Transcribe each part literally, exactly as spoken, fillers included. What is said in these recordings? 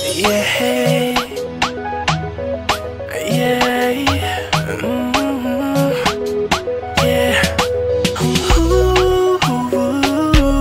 Yeah, yeah, mm, yeah, ooh, ooh,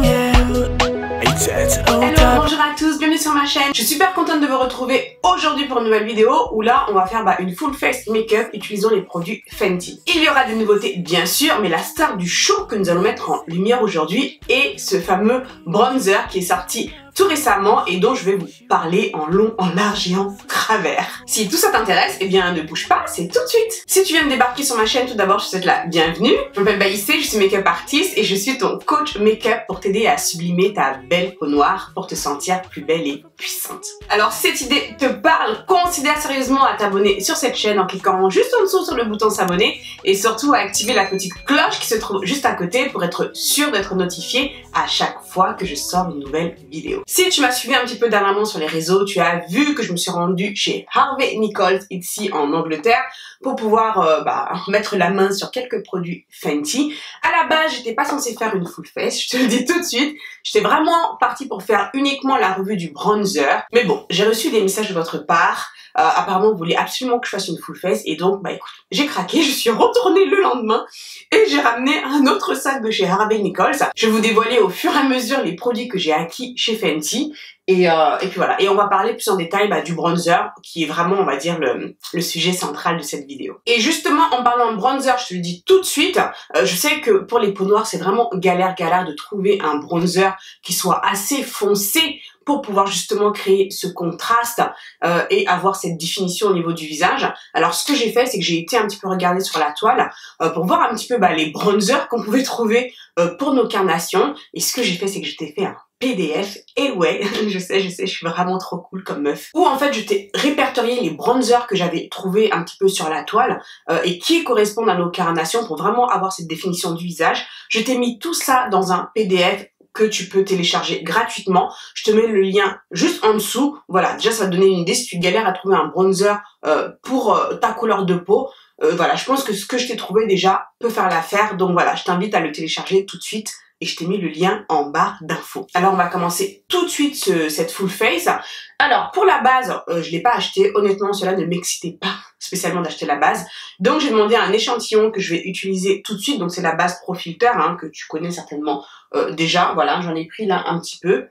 yeah. It's, it's all Hello, time. bonjour à tous, bienvenue sur ma chaîne. Je suis super contente de vous retrouver aujourd'hui pour une nouvelle vidéo où là on va faire bah, une full face make-up utilisant les produits Fenty. Il y aura des nouveautés bien sûr, mais la star du show que nous allons mettre en lumière aujourd'hui est ce fameux bronzer qui est sorti tout récemment et dont je vais vous parler en long, en large et en travers. Si tout ça t'intéresse, eh bien ne bouge pas, c'est tout de suite. Si tu viens de débarquer sur ma chaîne, tout d'abord je te souhaite la bienvenue. Je m'appelle Baïssé, je suis make-up artiste et je suis ton coach make-up pour t'aider à sublimer ta belle peau noire pour te sentir plus belle et puissante. Alors si cette idée te parle, considère sérieusement à t'abonner sur cette chaîne en cliquant juste en dessous sur le bouton s'abonner et surtout à activer la petite cloche qui se trouve juste à côté pour être sûr d'être notifié à chaque fois que je sors une nouvelle vidéo. Si tu m'as suivi un petit peu dernièrement sur les réseaux, tu as vu que je me suis rendue chez Harvey Nichols ici en Angleterre pour pouvoir euh, bah, mettre la main sur quelques produits Fenty. À la base, j'étais pas censée faire une full face, je te le dis tout de suite. J'étais vraiment partie pour faire uniquement la revue du bronzer. Mais bon, j'ai reçu des messages de votre part. Euh, apparemment, vous voulez absolument que je fasse une full face et donc, bah écoute, j'ai craqué, je suis retournée le lendemain et j'ai ramené un autre sac de chez Harvey Nichols. Je vais vous dévoiler au fur et à mesure les produits que j'ai acquis chez Fenty et, euh, et puis voilà. Et on va parler plus en détail bah, du bronzer qui est vraiment, on va dire, le, le sujet central de cette vidéo. Et justement, en parlant de bronzer, je te le dis tout de suite, euh, je sais que pour les peaux noires, c'est vraiment galère, galère de trouver un bronzer qui soit assez foncé pour pouvoir justement créer ce contraste euh, et avoir cette définition au niveau du visage. Alors ce que j'ai fait, c'est que j'ai été un petit peu regarder sur la toile euh, pour voir un petit peu bah, les bronzers qu'on pouvait trouver euh, pour nos carnations. Et ce que j'ai fait, c'est que je t'ai fait un P D F, et ouais, je sais, je sais, je suis vraiment trop cool comme meuf. Où en fait, je t'ai répertorié les bronzers que j'avais trouvés un petit peu sur la toile euh, et qui correspondent à nos carnations pour vraiment avoir cette définition du visage. Je t'ai mis tout ça dans un P D F que tu peux télécharger gratuitement. Je te mets le lien juste en dessous. Voilà, déjà ça va te donner une idée si tu galères à trouver un bronzer euh, pour euh, ta couleur de peau. Euh, voilà, je pense que ce que je t'ai trouvé déjà peut faire l'affaire. Donc voilà, je t'invite à le télécharger tout de suite et je t'ai mis le lien en barre d'infos. Alors on va commencer tout de suite ce, cette full face. Alors pour la base, euh, je l'ai pas acheté. Honnêtement, cela ne m'excitait pas spécialement d'acheter la base. Donc j'ai demandé un échantillon que je vais utiliser tout de suite. Donc c'est la base Pro Filter hein, que tu connais certainement euh, déjà. Voilà, j'en ai pris là un petit peu.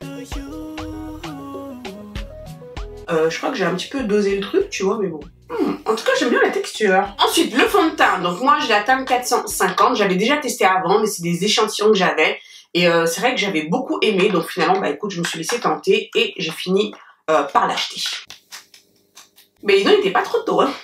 Euh, je crois que j'ai un petit peu dosé le truc, tu vois, mais bon. Hmm, en tout cas, j'aime bien la texture. Ensuite, le fond de teint. Donc moi, j'ai la teinte quatre cent cinquante. J'avais déjà testé avant, mais c'est des échantillons que j'avais. Et euh, c'est vrai que j'avais beaucoup aimé. Donc finalement, bah écoute, je me suis laissée tenter et j'ai fini euh, par l'acheter. Mais il n'était pas trop tôt, hein.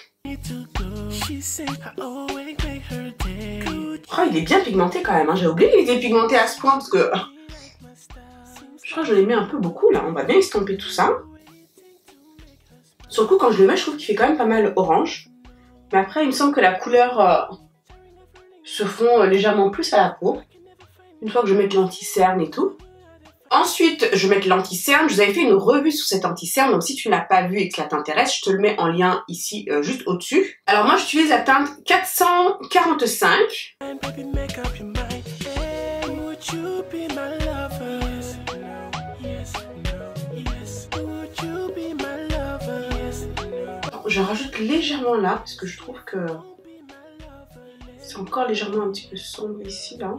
Oh, il est bien pigmenté quand même, hein. J'ai oublié qu'il était pigmenté à ce point parce que... Je crois que j'en ai mis un peu beaucoup, là. On va bien estomper tout ça. Sur le coup, quand je le mets, je trouve qu'il fait quand même pas mal orange. Mais après, il me semble que la couleur euh, se fond euh, légèrement plus à la peau. Une fois que je mets l'anti-cerne et tout. Ensuite, je vais mettre l'anti-cerne. Je vous avais fait une revue sur cet anti-cerne. Donc, si tu ne l'as pas vu et que ça t'intéresse, je te le mets en lien ici, euh, juste au-dessus. Alors, moi, j'utilise la teinte quatre cent quarante-cinq. Je rajoute légèrement là parce que je trouve que c'est encore légèrement un petit peu sombre ici là.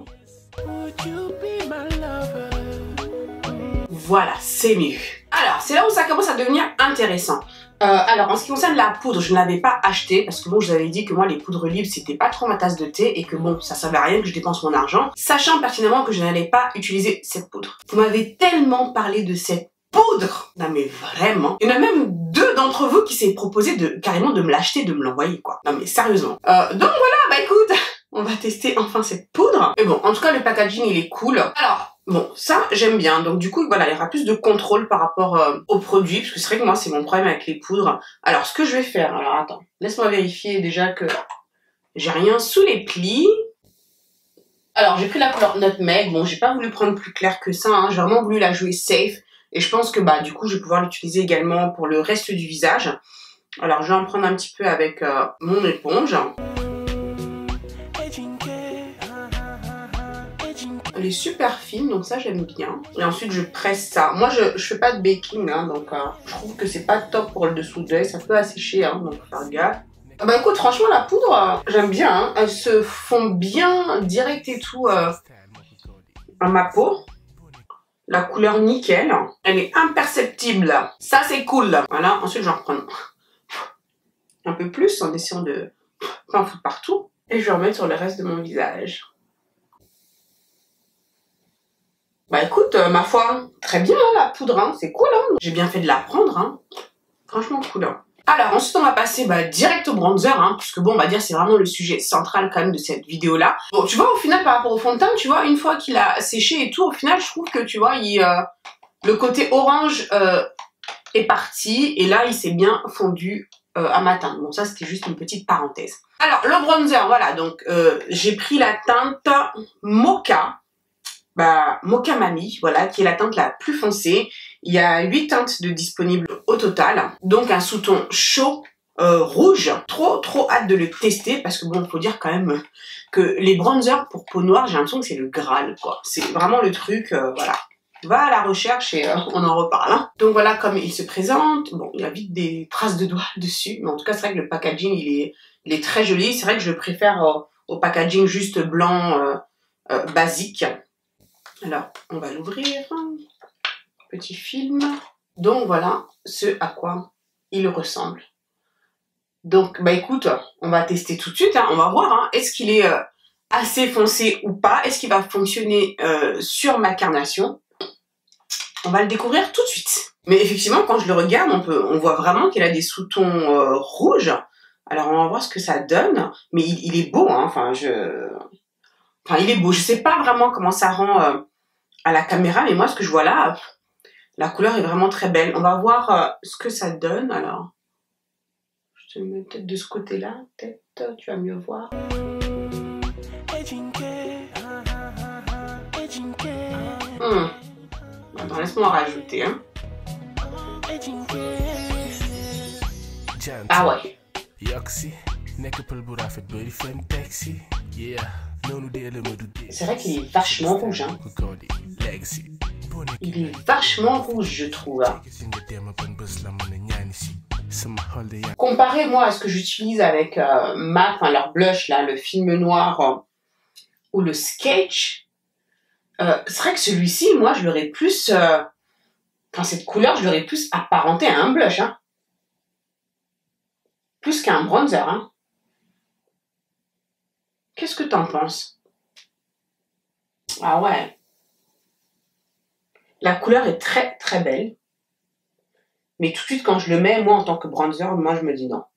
Voilà, c'est mieux. Alors, c'est là où ça commence à devenir intéressant. Euh, alors, en ce qui concerne la poudre, je ne l'avais pas achetée parce que bon, je vous avais dit que moi, les poudres libres, c'était pas trop ma tasse de thé et que bon, ça servait à rien que je dépense mon argent, sachant pertinemment que je n'allais pas utiliser cette poudre. Vous m'avez tellement parlé de cette poudre. Non mais vraiment. Il y en a même deux d'entre vous qui s'est proposé de carrément de me l'acheter, de me l'envoyer quoi. Non mais sérieusement. Euh, donc voilà, bah écoute, on va tester enfin cette poudre. Mais bon, en tout cas le packaging il est cool. Alors, bon, ça j'aime bien. Donc du coup, voilà, il y aura plus de contrôle par rapport euh, aux produits. Parce que c'est vrai que moi c'est mon problème avec les poudres. Alors ce que je vais faire, alors attends, laisse-moi vérifier déjà que j'ai rien sous les plis. Alors j'ai pris la couleur Nutmeg. Bon, j'ai pas voulu prendre plus clair que ça, hein. J'ai vraiment voulu la jouer safe. Et je pense que bah du coup je vais pouvoir l'utiliser également pour le reste du visage. Alors je vais en prendre un petit peu avec euh, mon éponge. Elle est super fine, donc ça j'aime bien. Et ensuite je presse ça. Moi je, je fais pas de baking, hein, donc euh, je trouve que c'est pas top pour le dessous d'œil. Ça peut assécher, hein, donc faut faire gaffe. Bah écoute, franchement la poudre, euh, j'aime bien. Hein. Elle se fond bien direct et tout euh, à ma peau. La couleur nickel. Elle est imperceptible. Ça c'est cool. Voilà, ensuite j'en reprends un peu plus en essayant de pas en foutre partout. Et je vais remettre sur le reste de mon visage. Bah écoute, euh, ma foi, très bien hein, la poudre, hein, c'est cool. Hein. J'ai bien fait de la prendre. Hein. Franchement cool. Hein. Alors ensuite on va passer bah, direct au bronzer, hein, puisque bon on va dire c'est vraiment le sujet central quand même de cette vidéo là. Bon tu vois au final par rapport au fond de teint, tu vois une fois qu'il a séché et tout, au final je trouve que tu vois il, euh, le côté orange euh, est parti et là il s'est bien fondu euh, à ma teinte. Bon ça c'était juste une petite parenthèse. Alors le bronzer voilà donc euh, j'ai pris la teinte Mocha. Bah, Mocha Mami, voilà, qui est la teinte la plus foncée. Il y a huit teintes de disponibles au total. Donc un sous-ton chaud, euh, rouge. Trop, trop hâte de le tester parce que bon, faut dire quand même que les bronzers pour peau noire, j'ai l'impression que c'est le Graal, quoi. C'est vraiment le truc, euh, voilà. Va à la recherche et euh, on en reparle. Hein. Donc voilà comme il se présente. Bon, il y a vite des traces de doigts dessus. Mais en tout cas, c'est vrai que le packaging, il est, il est très joli. C'est vrai que je préfère euh, au packaging juste blanc, euh, euh, basique. Alors, on va l'ouvrir. Petit film. Donc, voilà ce à quoi il ressemble. Donc, bah écoute, on va tester tout de suite. Hein, on va voir. Hein, est-ce qu'il est euh, assez foncé ou pas? Est-ce qu'il va fonctionner euh, sur ma carnation? On va le découvrir tout de suite. Mais effectivement, quand je le regarde, on, peut, on voit vraiment qu'il a des sous-tons euh, rouges. Alors, on va voir ce que ça donne. Mais il, il est beau. Hein, enfin, je... enfin, il est beau. Je sais pas vraiment comment ça rend... Euh, à la caméra, mais moi ce que je vois là, la couleur est vraiment très belle. On va voir euh, ce que ça donne. Alors, je te mets peut-être de ce côté-là, peut-être tu vas mieux voir. Hmm. Attends, laisse-moi en rajouter. Hein. Ah ouais. C'est vrai qu'il est vachement rouge. Hein. Il est vachement rouge, je trouve. Hein. Comparé moi à ce que j'utilise avec euh, M A C, enfin leur blush là, le film noir euh, ou le sketch, euh, c'est vrai que celui-ci, moi je l'aurais plus, euh, enfin cette couleur, je l'aurais plus apparenté à un blush. Hein. Plus qu'à un bronzer. Hein. Qu'est-ce que t'en penses? Ah ouais. La couleur est très très belle. Mais tout de suite quand je le mets, moi en tant que bronzer, moi je me dis non.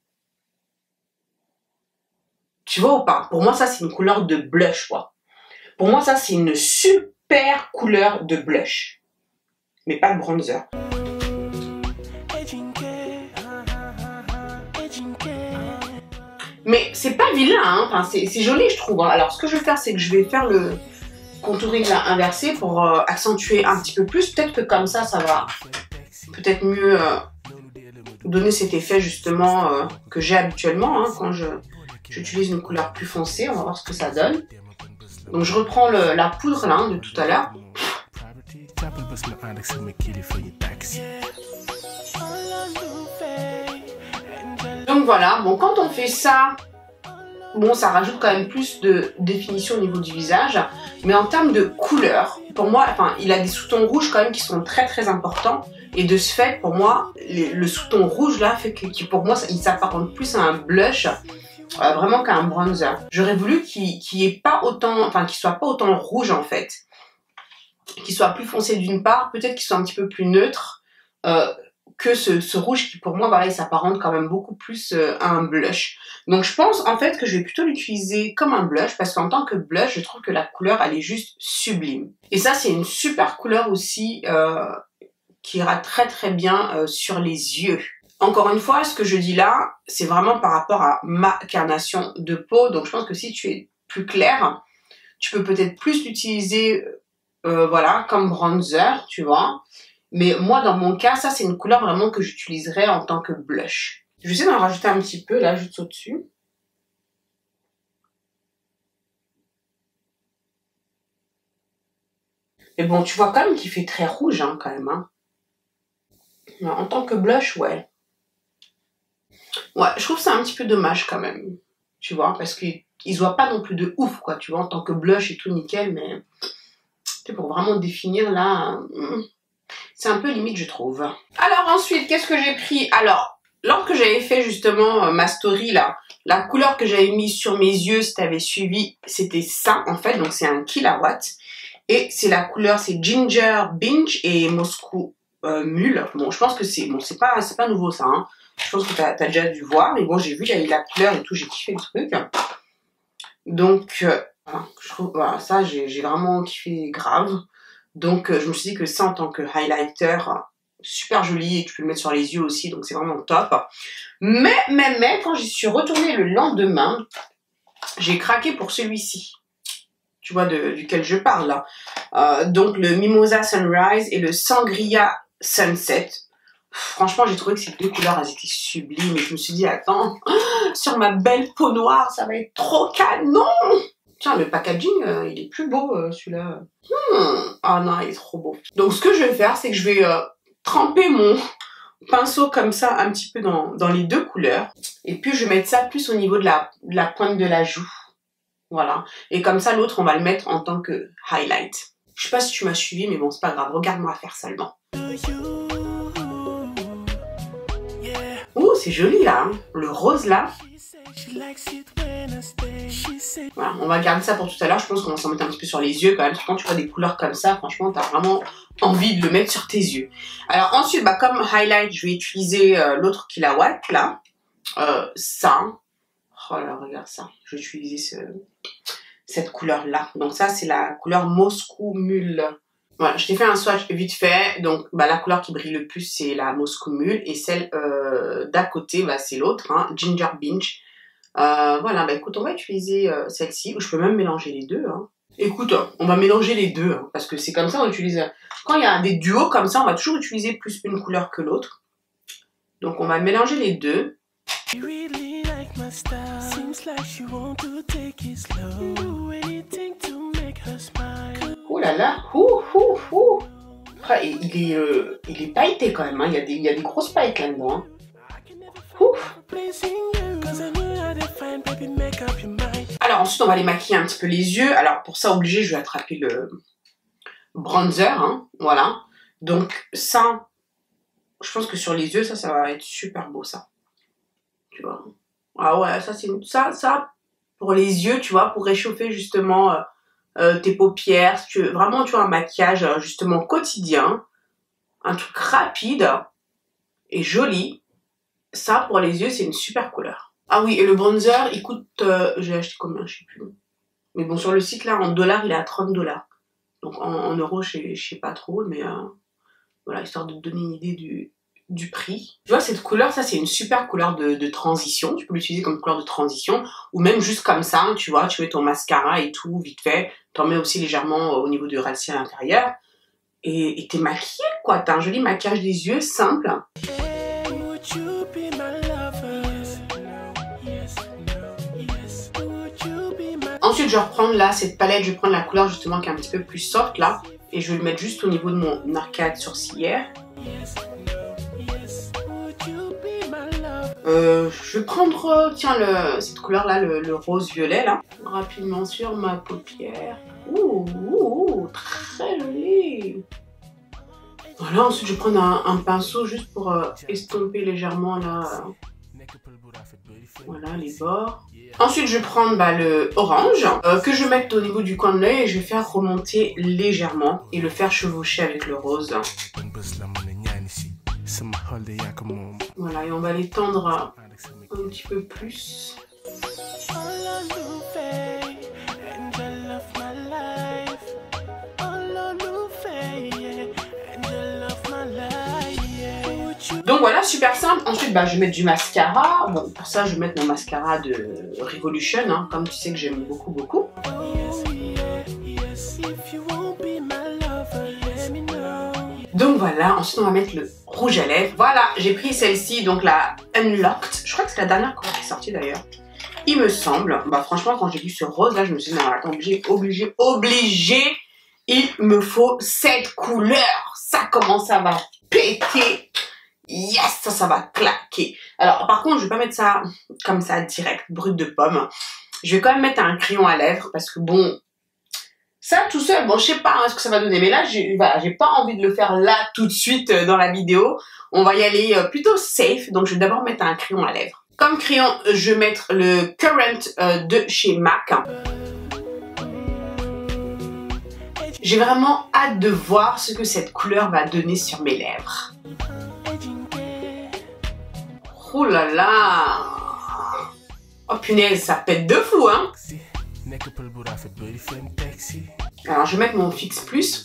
Tu vois ou pas? Pour moi ça c'est une couleur de blush quoi. Pour moi ça c'est une super couleur de blush. Mais pas de bronzer. Mais c'est pas vilain, hein. Enfin, c'est joli je trouve. Hein. Alors ce que je vais faire c'est que je vais faire le contouring là inversé pour euh, accentuer un petit peu plus. Peut-être que comme ça, ça va peut-être mieux euh, donner cet effet justement euh, que j'ai habituellement hein, quand je j'utilise une couleur plus foncée. On va voir ce que ça donne. Donc je reprends le, la poudre là hein, de tout à l'heure. Donc voilà, bon quand on fait ça, bon ça rajoute quand même plus de définition au niveau du visage, mais en termes de couleur, pour moi, enfin il a des sous-tons rouges quand même qui sont très très importants, et de ce fait pour moi, les, le sous-ton rouge là fait que qui, pour moi il s'apparente plus à un blush euh, vraiment qu'à un bronzer. J'aurais voulu qu'il qu'il ait pas autant, enfin qu'il soit pas autant rouge en fait, qu'il soit plus foncé d'une part, peut-être qu'il soit un petit peu plus neutre. Euh, que ce, ce rouge qui pour moi voilà, il s'apparente quand même beaucoup plus euh, à un blush. Donc je pense en fait que je vais plutôt l'utiliser comme un blush parce qu'en tant que blush je trouve que la couleur elle est juste sublime. Et ça c'est une super couleur aussi euh, qui ira très très bien euh, sur les yeux. Encore une fois ce que je dis là c'est vraiment par rapport à ma carnation de peau, donc je pense que si tu es plus clair tu peux peut-être plus l'utiliser euh, voilà comme bronzer tu vois. Mais moi, dans mon cas, ça, c'est une couleur vraiment que j'utiliserais en tant que blush. Je vais essayer d'en rajouter un petit peu, là, juste au-dessus. Mais bon, tu vois quand même qu'il fait très rouge, hein, quand même. Hein. En tant que blush, ouais. Ouais, je trouve ça un petit peu dommage quand même. Tu vois, parce qu'il se voit pas non plus de ouf, quoi. Tu vois, en tant que blush et tout nickel, mais pour vraiment définir là, c'est un peu limite, je trouve. Alors ensuite, qu'est-ce que j'ai pris? Alors, lorsque j'avais fait justement ma story là, la couleur que j'avais mise sur mes yeux, si tu avais suivi, c'était ça en fait. Donc c'est un kilowatt. Et c'est la couleur, c'est Ginger Binge et Moscou euh, Mule. Bon, je pense que c'est bon, c'est pas, c'est pas nouveau ça. Hein. Je pense que tu as, as déjà dû voir. Mais bon, j'ai vu, il y avait la couleur et tout, j'ai kiffé le truc. Donc, euh, je trouve, voilà, ça, j'ai vraiment kiffé grave. Donc, euh, je me suis dit que ça, en tant que highlighter, super joli. Et tu peux le mettre sur les yeux aussi, donc c'est vraiment top. Mais, mais, mais, quand j'y suis retournée le lendemain, j'ai craqué pour celui-ci. Tu vois, de, duquel je parle là. Euh, donc le Mimosa Sunrise et le Sangria Sunset. Franchement, j'ai trouvé que ces deux couleurs, elles étaient sublimes. Et je me suis dit, attends, sur ma belle peau noire, ça va être trop canon. Tiens, le packaging, euh, il est plus beau, euh, celui-là. Hmm. Ah non, il est trop beau. Donc ce que je vais faire, c'est que je vais euh, tremper mon pinceau comme ça, un petit peu dans, dans les deux couleurs. Et puis, je vais mettre ça plus au niveau de la, de la pointe de la joue. Voilà. Et comme ça, l'autre, on va le mettre en tant que highlight. Je sais pas si tu m'as suivi, mais bon, c'est pas grave. Regarde-moi faire seulement. Ouh, c'est joli, là. Hein. Le rose, là. Voilà, on va garder ça pour tout à l'heure. Je pense qu'on va s'en mettre un petit peu sur les yeux, quand même. Quand tu vois des couleurs comme ça, franchement, t'as vraiment envie de le mettre sur tes yeux. Alors, ensuite, bah, comme highlight, je vais utiliser euh, l'autre kilowatt, là. Euh, ça. Oh là, regarde ça. Je vais utiliser ce, cette couleur-là. Donc ça, c'est la couleur Moscou Mule. Voilà, je t'ai fait un swatch vite fait. Donc, bah, la couleur qui brille le plus, c'est la Moscou Mule. Et celle euh, d'à côté, bah, c'est l'autre, hein, Ginger Binge. Euh, voilà, bah écoute, on va utiliser euh, celle-ci. Ou je peux même mélanger les deux. Hein. Écoute, on va mélanger les deux. Hein, parce que c'est comme ça, on utilise... Quand il y a des duos comme ça, on va toujours utiliser plus une couleur que l'autre. Donc, on va mélanger les deux. Oh là là, ouh, ouh, ouh. Ah, il est, euh, il est pailleté quand même, hein. il, y a des, il y a des grosses paillettes là-dedans. Hein. Alors ensuite on va les maquiller un petit peu les yeux. Alors pour ça obligé je vais attraper le bronzer, hein. Voilà. Donc ça, je pense que sur les yeux ça, ça va être super beau ça. Tu vois. Ah ouais, ça c'est ça, ça pour les yeux, tu vois, pour réchauffer justement euh, euh, tes paupières. Si tu veux, vraiment, tu vois, un maquillage euh, justement quotidien, un truc rapide et joli. Ça pour les yeux, c'est une super couleur. Ah oui, et le bronzer, il coûte, euh, j'ai acheté combien, je sais plus. Mais bon, sur le site là, en dollars, il est à trente dollars. Donc en, en euros, je sais, je sais pas trop, mais euh, voilà, histoire de te donner une idée du du prix. Tu vois, cette couleur, ça c'est une super couleur de, de transition. Tu peux l'utiliser comme couleur de transition ou même juste comme ça, tu vois, tu mets ton mascara et tout, vite fait. T'en mets aussi légèrement au niveau du ras à l'intérieur. Et t'es maquillée, quoi. T'as un joli maquillage des yeux, simple. Ensuite, je vais reprendre là, cette palette, je vais prendre la couleur justement qui est un petit peu plus soft là. Et je vais le mettre juste au niveau de mon arcade sourcilière. Euh, je vais prendre, tiens, le, cette couleur-là, le, le rose-violet, là, rapidement sur ma paupière. Ouh, ouh, ouh, très joli. Voilà, ensuite je vais prendre un, un pinceau juste pour euh, estomper légèrement, là, euh, voilà, les bords. Ensuite, je vais prendre bah, le orange, euh, que je vais mettre au niveau du coin de l'œil et je vais faire remonter légèrement et le faire chevaucher avec le rose. Voilà, et on va l'étendre un petit peu plus. Donc voilà, super simple. Ensuite, bah, je vais mettre du mascara. Bon, pour ça, je vais mettre mon mascara de Revolution, hein, comme tu sais que j'aime beaucoup, beaucoup. Donc voilà, ensuite on va mettre le rouge à lèvres. Voilà, j'ai pris celle-ci, donc la Unlocked. Je crois que c'est la dernière couleur qui est sortie d'ailleurs. Il me semble. Bah franchement, quand j'ai vu ce rose là, je me suis dit non, attends, obligé, obligé, obligé il me faut cette couleur. Ça commence à va péter. Yes, ça, ça va claquer. Alors, par contre, je vais pas mettre ça comme ça, direct, brut de pomme. Je vais quand même mettre un crayon à lèvres parce que bon, ça tout seul, bon, je sais pas hein, ce que ça va donner. Mais là, j'ai voilà, j'ai pas envie de le faire là tout de suite euh, dans la vidéo. On va y aller euh, plutôt safe. Donc, je vais d'abord mettre un crayon à lèvres. Comme crayon, je vais mettre le Current euh, de chez MAC. J'ai vraiment hâte de voir ce que cette couleur va donner sur mes lèvres. Oh là là! Oh punaise, ça pète de fou, hein! Alors, je vais mettre mon Fix Plus.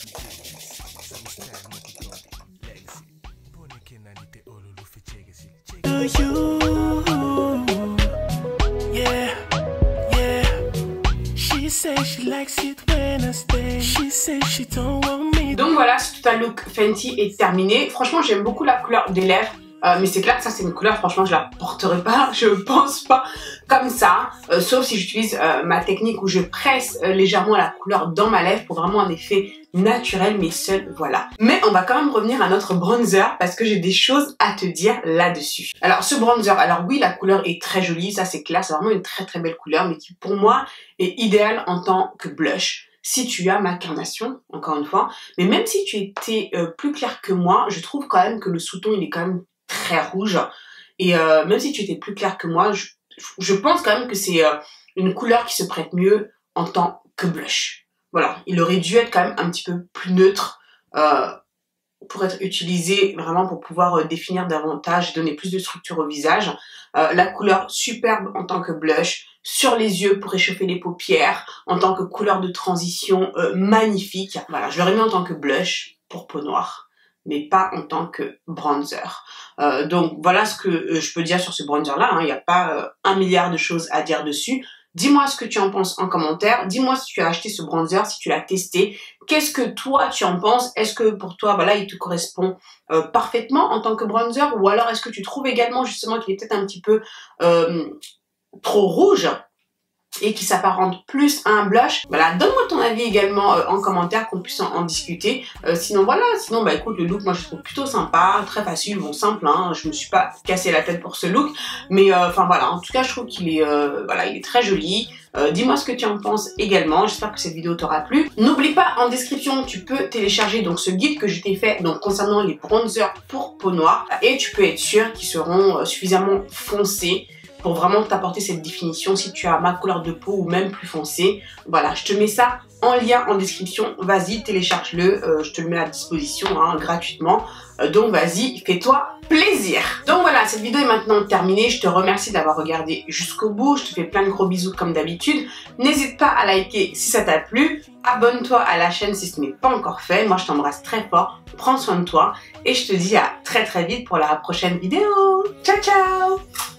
Donc voilà, ce total look Fenty est terminé. Franchement, j'aime beaucoup la couleur des lèvres. Euh, mais c'est clair que ça c'est une couleur, franchement je la porterai pas, je pense pas comme ça, euh, sauf si j'utilise euh, ma technique où je presse euh, légèrement la couleur dans ma lèvre pour vraiment un effet naturel, mais seul, voilà. Mais on va quand même revenir à notre bronzer parce que j'ai des choses à te dire là-dessus. Alors ce bronzer, alors oui la couleur est très jolie, ça c'est clair, c'est vraiment une très très belle couleur, mais qui pour moi est idéale en tant que blush. Si tu as ma carnation, encore une fois, mais même si tu étais euh, plus clair que moi, je trouve quand même que le sous-ton il est quand même très rouge et euh, même si tu étais plus clair que moi, je, je pense quand même que c'est euh, une couleur qui se prête mieux en tant que blush. Voilà, il aurait dû être quand même un petit peu plus neutre euh, pour être utilisé vraiment pour pouvoir euh, définir davantage, donner plus de structure au visage. Euh, la couleur superbe en tant que blush, sur les yeux pour réchauffer les paupières, en tant que couleur de transition euh, magnifique. Voilà, je l'aurais mis en tant que blush pour peau noire, mais pas en tant que bronzer. Euh, donc voilà ce que euh, je peux dire sur ce bronzer là, il n'y a pas euh, un milliard de choses à dire dessus. Dis-moi ce que tu en penses en commentaire, dis-moi si tu as acheté ce bronzer, si tu l'as testé, qu'est-ce que toi tu en penses, est-ce que pour toi voilà il te correspond euh, parfaitement en tant que bronzer, ou alors est-ce que tu trouves également justement qu'il est peut-être un petit peu euh, trop rouge et qui s'apparente plus à un blush. Voilà, donne-moi ton avis également euh, en commentaire, qu'on puisse en, en discuter. Euh, sinon voilà, sinon bah écoute, le look moi je trouve plutôt sympa, très facile, bon simple, hein, je me suis pas cassé la tête pour ce look, mais enfin euh, voilà, en tout cas je trouve qu'il est euh, voilà, il est très joli. Euh, dis-moi ce que tu en penses également, j'espère que cette vidéo t'aura plu. N'oublie pas, en description tu peux télécharger donc ce guide que je t'ai fait donc concernant les bronzers pour peau noire, et tu peux être sûr qu'ils seront euh, suffisamment foncés pour vraiment t'apporter cette définition si tu as ma couleur de peau ou même plus foncée. Voilà, je te mets ça en lien en description, vas-y télécharge-le, euh, je te le mets à disposition hein, gratuitement, euh, donc vas-y, fais-toi plaisir. Donc voilà, cette vidéo est maintenant terminée, je te remercie d'avoir regardé jusqu'au bout, je te fais plein de gros bisous comme d'habitude, n'hésite pas à liker si ça t'a plu, abonne-toi à la chaîne si ce n'est pas encore fait, moi je t'embrasse très fort, prends soin de toi et je te dis à très très vite pour la prochaine vidéo. Ciao ciao.